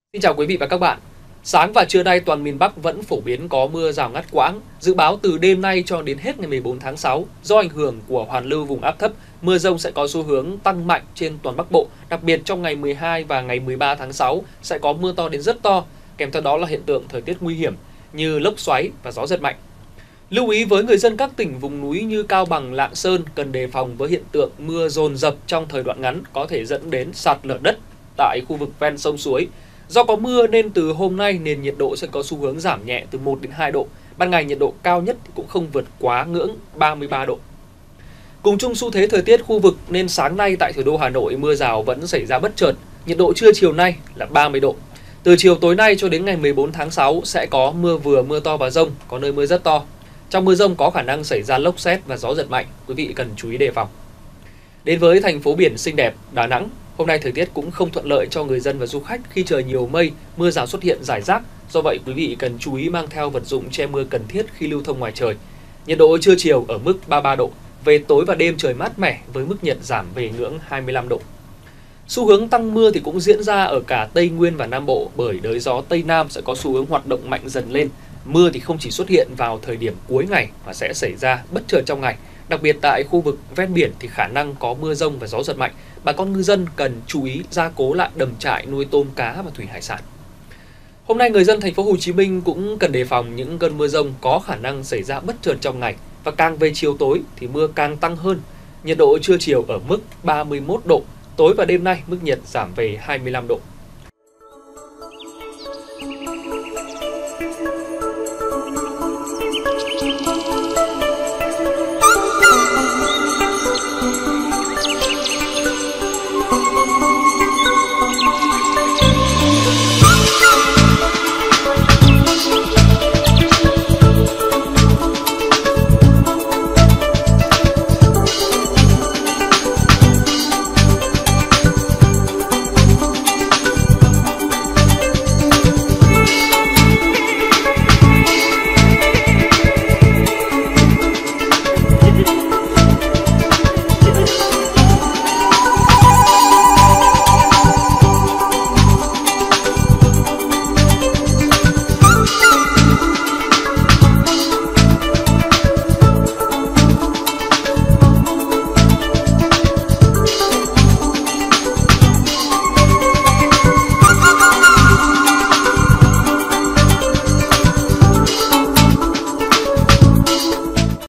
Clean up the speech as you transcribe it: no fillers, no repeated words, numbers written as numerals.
Xin chào quý vị và các bạn. Sáng và trưa nay toàn miền Bắc vẫn phổ biến có mưa rào ngắt quãng. Dự báo từ đêm nay cho đến hết ngày 14 tháng 6, do ảnh hưởng của hoàn lưu vùng áp thấp, mưa dông sẽ có xu hướng tăng mạnh trên toàn Bắc Bộ. Đặc biệt trong ngày 12 và ngày 13 tháng 6 sẽ có mưa to đến rất to, kèm theo đó là hiện tượng thời tiết nguy hiểm như lốc xoáy và gió giật mạnh. Lưu ý với người dân các tỉnh vùng núi như Cao Bằng, Lạng Sơn cần đề phòng với hiện tượng mưa dồn dập trong thời đoạn ngắn có thể dẫn đến sạt lở đất tại khu vực ven sông suối. Do có mưa nên từ hôm nay nền nhiệt độ sẽ có xu hướng giảm nhẹ từ 1 đến 2 độ. Ban ngày nhiệt độ cao nhất thì cũng không vượt quá ngưỡng 33 độ. Cùng chung xu thế thời tiết khu vực nên sáng nay tại thủ đô Hà Nội mưa rào vẫn xảy ra bất chợt. Nhiệt độ trưa chiều nay là 30 độ. Từ chiều tối nay cho đến ngày 14 tháng 6 sẽ có mưa vừa mưa to và dông, có nơi mưa rất to. Trong mưa dông có khả năng xảy ra lốc sét và gió giật mạnh, quý vị cần chú ý đề phòng. Đến với thành phố biển xinh đẹp Đà Nẵng, hôm nay thời tiết cũng không thuận lợi cho người dân và du khách khi trời nhiều mây, mưa rào xuất hiện rải rác. Do vậy quý vị cần chú ý mang theo vật dụng che mưa cần thiết khi lưu thông ngoài trời. Nhiệt độ trưa chiều ở mức 33 độ, về tối và đêm trời mát mẻ với mức nhiệt giảm về ngưỡng 25 độ. Xu hướng tăng mưa thì cũng diễn ra ở cả Tây Nguyên và Nam Bộ bởi đới gió Tây Nam sẽ có xu hướng hoạt động mạnh dần lên. Mưa thì không chỉ xuất hiện vào thời điểm cuối ngày mà sẽ xảy ra bất chợt trong ngày. Đặc biệt tại khu vực ven biển thì khả năng có mưa dông và gió giật mạnh. Bà con ngư dân cần chú ý gia cố lại đầm trại nuôi tôm cá và thủy hải sản. Hôm nay người dân thành phố Hồ Chí Minh cũng cần đề phòng những cơn mưa dông có khả năng xảy ra bất chợt trong ngày và càng về chiều tối thì mưa càng tăng hơn. Nhiệt độ trưa chiều ở mức 31 độ, tối và đêm nay mức nhiệt giảm về 25 độ.